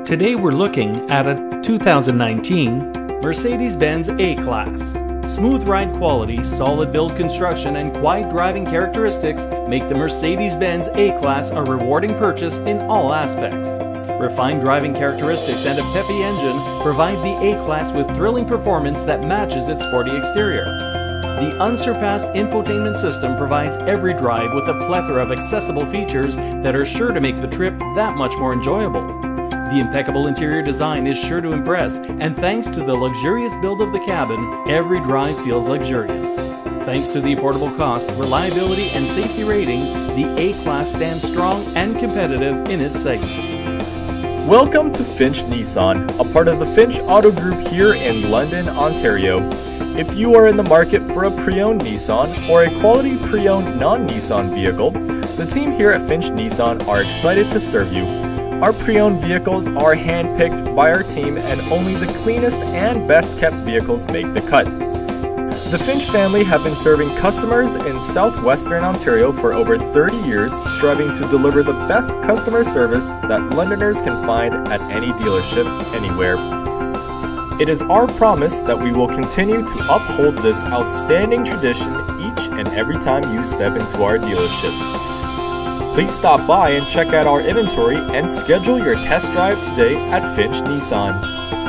Today we're looking at a 2019 Mercedes-Benz A-Class. Smooth ride quality, solid build construction, and quiet driving characteristics make the Mercedes-Benz A-Class a rewarding purchase in all aspects. Refined driving characteristics and a peppy engine provide the A-Class with thrilling performance that matches its sporty exterior. The unsurpassed infotainment system provides every drive with a plethora of accessible features that are sure to make the trip that much more enjoyable. The impeccable interior design is sure to impress, and thanks to the luxurious build of the cabin, every drive feels luxurious. Thanks to the affordable cost, reliability, and safety rating, the A-Class stands strong and competitive in its segment. Welcome to Finch Nissan, a part of the Finch Auto Group here in London, Ontario. If you are in the market for a pre-owned Nissan or a quality pre-owned non-Nissan vehicle, the team here at Finch Nissan are excited to serve you. Our pre-owned vehicles are hand-picked by our team, and only the cleanest and best-kept vehicles make the cut. The Finch family have been serving customers in southwestern Ontario for over 30 years, striving to deliver the best customer service that Londoners can find at any dealership anywhere. It is our promise that we will continue to uphold this outstanding tradition each and every time you step into our dealership. Please stop by and check out our inventory and schedule your test drive today at Finch Nissan.